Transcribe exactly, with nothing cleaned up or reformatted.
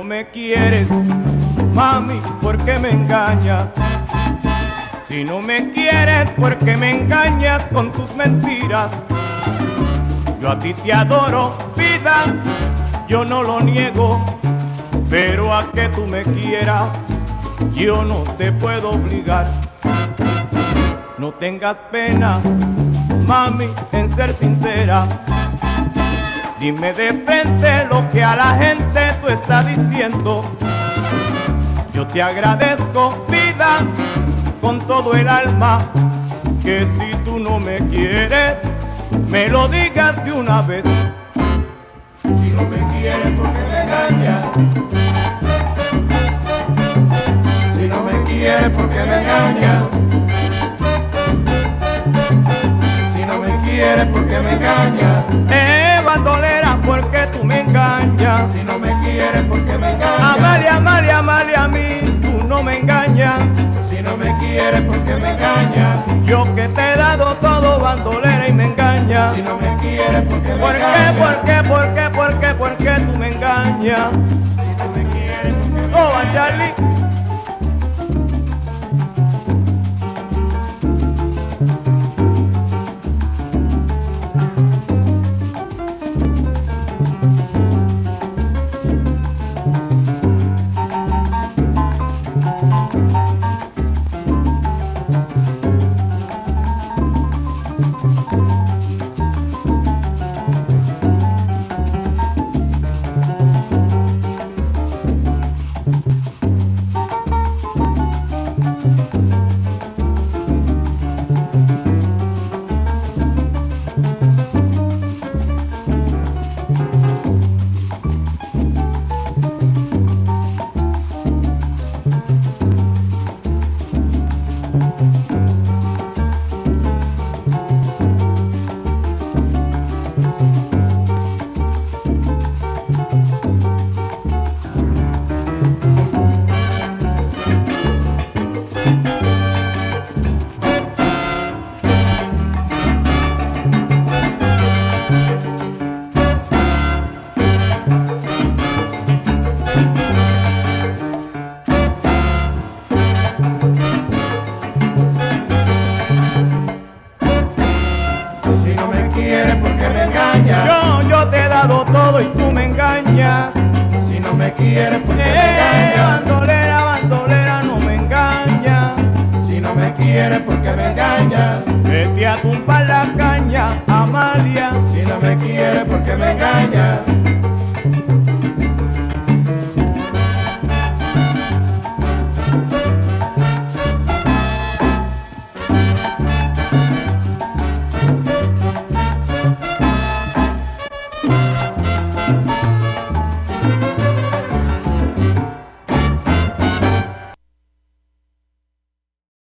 me quieres, mami, ¿por qué me engañas? Si no me quieres, ¿por qué me engañas con tus mentiras? Yo a ti te adoro, vida, yo no lo niego, pero a que tú me quieras, yo no te puedo obligar. No tengas pena, mami, en ser sincera. Dime de frente lo que a la gente tú estás diciendo. Yo te agradezco, vida, con todo el alma, que si tú no me quieres, me lo digas de una vez. Si no me quieres, ¿por qué me engañas? Si no me quieres, ¿por qué me engañas? Si no me quieres, ¿por qué me engañas? Eh, bandolera, ¿por qué tú me engañas? Si no me quieres, ¿por qué me engañas? Amalia, Amalia, Amalia, a mí tú no me engañas. Si no me quieres, ¿por qué me engañas? Yo que te he dado todo, bandolera, y me engañas. Si no me quieres, ¿por qué me ¿Por qué, engañas? por qué, por qué, por qué, por qué tú me engañas? Si no me quieres, ¿por qué me Soba, engañas? Charlie. Si no me quieres, ¿por qué me engañas? Yo, yo te he dado todo y tú me engañas. Si no me quieres, ¿por qué me Eh, engañas? bandolera, bandolera, no me engañas. Si no me quieres, ¿por qué me engañas? Vete a tumbar la caña, Amalia. Si no me quieres, ¿por qué me engañas?